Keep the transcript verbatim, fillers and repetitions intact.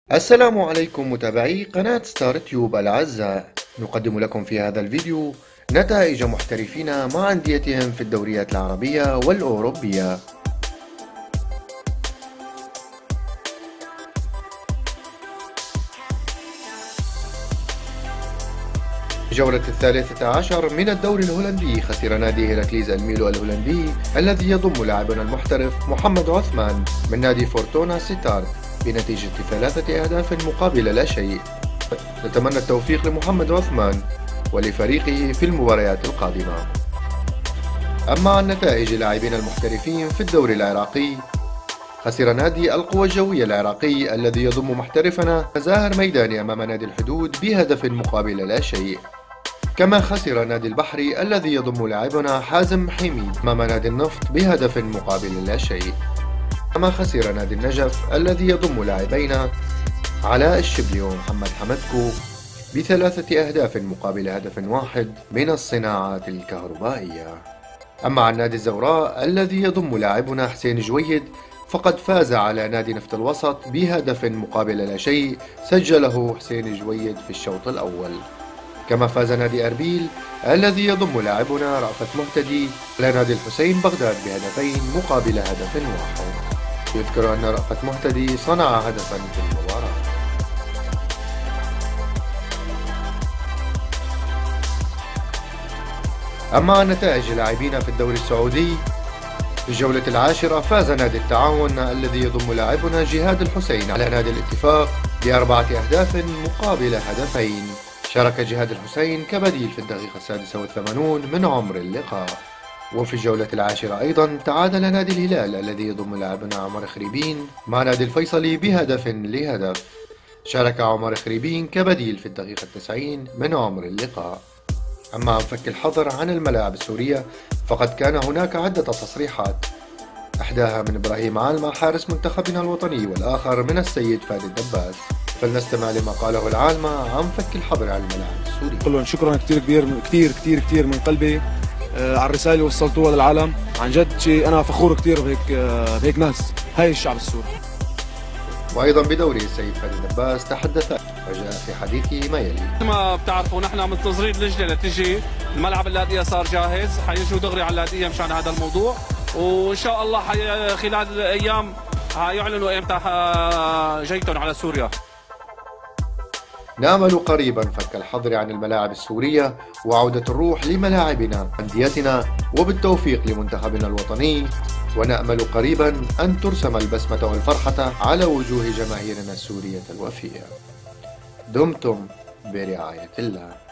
السلام عليكم متابعي قناة ستار تيوب الأعزاء. نقدم لكم في هذا الفيديو نتائج محترفين مع أنديتهم في الدوريات العربية والأوروبية. الجولة الثالثة عشر من الدوري الهولندي خسر نادي هيراكليز الميلو الهولندي الذي يضم لاعبنا المحترف محمد عثمان من نادي فورتونا سيتارد بنتيجة ثلاثة أهداف مقابل لا شيء. نتمنى التوفيق لمحمد عثمان ولفريقه في المباريات القادمة. أما عن نتائج اللاعبين المحترفين في الدوري العراقي، خسر نادي القوى الجوية العراقي الذي يضم محترفنا زاهر ميداني أمام نادي الحدود بهدف مقابل لا شيء. كما خسر نادي البحري الذي يضم لاعبنا حازم حميد أمام نادي النفط بهدف مقابل لا شيء. كما خسر نادي النجف الذي يضم لاعبينا علاء الشبلي ومحمد حمدكو بثلاثة أهداف مقابل هدف واحد من الصناعات الكهربائية. أما عن نادي الزوراء الذي يضم لاعبنا حسين جويد فقد فاز على نادي نفط الوسط بهدف مقابل لا شيء سجله حسين جويد في الشوط الأول. كما فاز نادي أربيل الذي يضم لاعبنا رأفت مهتدي على نادي الحسين بغداد بهدفين مقابل هدف واحد. يذكر أن رأفت مهتدي صنع هدفا في المباراة. أما عن نتائج لاعبين في الدوري السعودي، في الجولة العاشرة فاز نادي التعاون الذي يضم لاعبنا جهاد الحسين على نادي الاتفاق بأربعة أهداف مقابل هدفين. شارك جهاد الحسين كبديل في الدقيقة السادسة والثمانون من عمر اللقاء. وفي الجولة العاشرة أيضا تعادل نادي الهلال الذي يضم لاعبنا عمر خريبين مع نادي الفيصلي بهدف لهدف. شارك عمر خريبين كبديل في الدقيقة التسعين من عمر اللقاء. أما عن فك الحظر عن الملاعب السورية فقد كان هناك عدة تصريحات، أحداها من إبراهيم عالمة حارس منتخبنا الوطني والآخر من السيد فادي الدباس. فلنستمع لما قاله العالمة عن فك الحظر عن الملاعب السورية. كلهم شكرا كثير كبير كثير كثير كثير من قلبي آه على الرسالة اللي وصلتوها للعالم. عن جد شيء أنا فخور كثير بهيك آه بهيك ناس، هاي الشعب السوري. وأيضا بدوري السيد فادي الدباس تحدث وجاء في حديثه ما يلي. مثل ما بتعرفوا نحن منتظرين اللجنة لتجي، الملعب اللاذقية صار جاهز، حيجوا دغري على اللاذقية مشان هذا الموضوع، وإن شاء الله حي... خلال الأيام حيعلنوا إمتى جيتهم على سوريا. نأمل قريبا فك الحظر عن الملاعب السورية وعودة الروح لملاعبنا أنديتنا وبالتوفيق لمنتخبنا الوطني، ونأمل قريبا أن ترسم البسمة والفرحة على وجوه جماهيرنا السورية الوفية. دمتم برعاية الله.